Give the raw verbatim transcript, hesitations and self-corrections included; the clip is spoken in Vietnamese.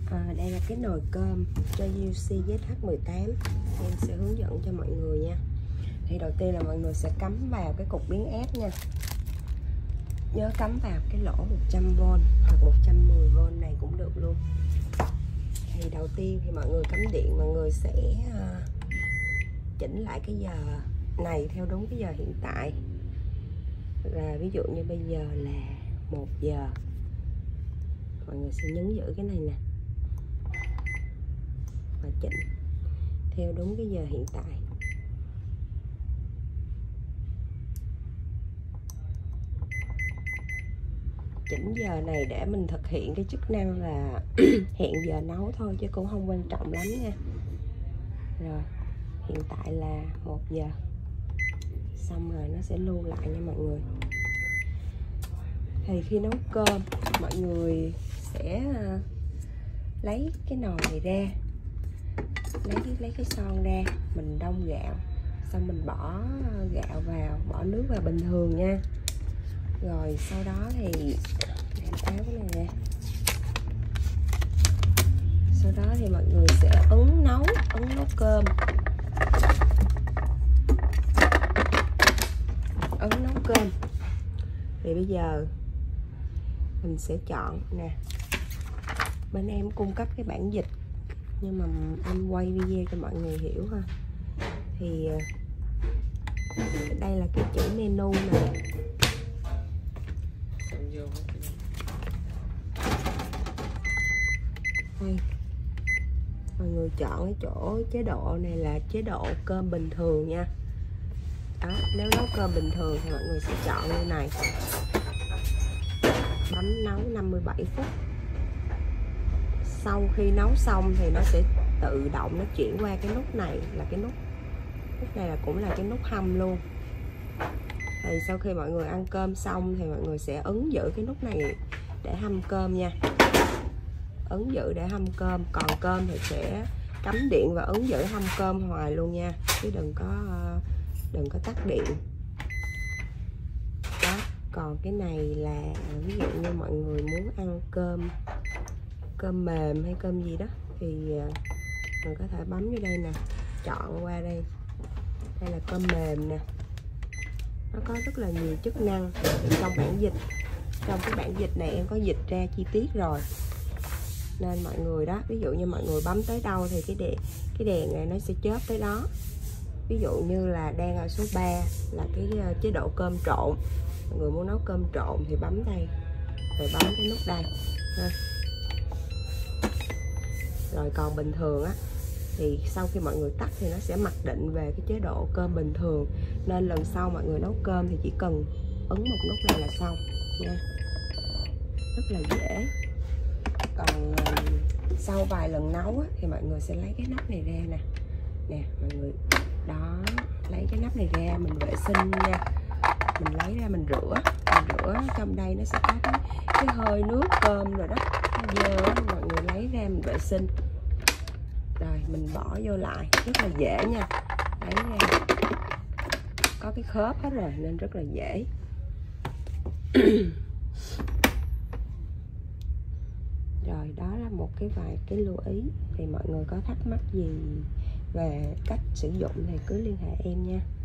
À, đây là cái nồi cơm cho u xê Z H mười tám. Em sẽ hướng dẫn cho mọi người nha. Thì đầu tiên là mọi người sẽ cắm vào cái cục biến ép nha. Nhớ cắm vào cái lỗ một trăm vôn hoặc một trăm mười vôn này cũng được luôn. Thì đầu tiên thì mọi người cắm điện, mọi người sẽ uh, chỉnh lại cái giờ này theo đúng cái giờ hiện tại. Là ví dụ như bây giờ là một giờ, mọi người sẽ nhấn giữ cái này nè và chỉnh theo đúng cái giờ hiện tại. Chỉnh giờ này để mình thực hiện cái chức năng là hẹn giờ nấu thôi, chứ cũng không quan trọng lắm nha. Rồi hiện tại là một giờ, xong rồi nó sẽ lưu lại nha mọi người. Thì khi nấu cơm mọi người sẽ lấy cái nồi này ra, lấy lấy cái son ra, mình đông gạo, xong mình bỏ gạo vào, bỏ nước vào bình thường nha. Rồi sau đó thì em tháo cái này ra. Sau đó thì mọi người sẽ ấn nấu, ấn nấu cơm, ấn nấu cơm. Thì bây giờ mình sẽ chọn nè, bên em cung cấp cái bản dịch nhưng mà em quay video cho mọi người hiểu ha. Thì đây là cái chữ menu này. Đây, mọi người chọn cái chỗ chế độ này là chế độ cơm bình thường nha. Đó, nếu nấu cơm bình thường thì mọi người sẽ chọn như này, bấm nấu năm mươi bảy phút. Sau khi nấu xong thì nó sẽ tự động nó chuyển qua cái nút này, là cái nút nút này là cũng là cái nút hâm luôn. Thì sau khi mọi người ăn cơm xong thì mọi người sẽ ấn giữ cái nút này để hâm cơm nha, ấn giữ để hâm cơm. Còn cơm thì sẽ cắm điện và ấn giữ hâm cơm hoài luôn nha, chứ đừng có đừng có tắt điện đó. Còn cái này là ví dụ như mọi người muốn ăn cơm cơm mềm hay cơm gì đó thì mình có thể bấm vô đây nè, chọn qua đây. Đây là cơm mềm nè, nó có rất là nhiều chức năng. Trong bản dịch, trong cái bản dịch này em có dịch ra chi tiết rồi, nên mọi người đó, ví dụ như mọi người bấm tới đâu thì cái đèn cái đèn này nó sẽ chớp tới đó. Ví dụ như là đang ở số ba là cái chế độ cơm trộn, mọi người muốn nấu cơm trộn thì bấm đây, rồi bấm cái nút đây ha. Rồi còn bình thường á thì sau khi mọi người tắt thì nó sẽ mặc định về cái chế độ cơm bình thường, nên lần sau mọi người nấu cơm thì chỉ cần ấn một nút này là xong nha, rất là dễ. Còn sau vài lần nấu á, thì mọi người sẽ lấy cái nắp này ra nè, nè mọi người đó, lấy cái nắp này ra mình vệ sinh nha, mình lấy ra mình rửa, mình rửa trong đây nó sẽ có cái, cái hơi nước cơm rồi đó, nó dơ á, mọi người lấy ra mình vệ sinh rồi mình bỏ vô lại, rất là dễ nha. Lấy ra có cái khớp hết rồi nên rất là dễ. Rồi đó là một cái vài cái lưu ý. Thì mọi người có thắc mắc gì về cách sử dụng thì cứ liên hệ em nha.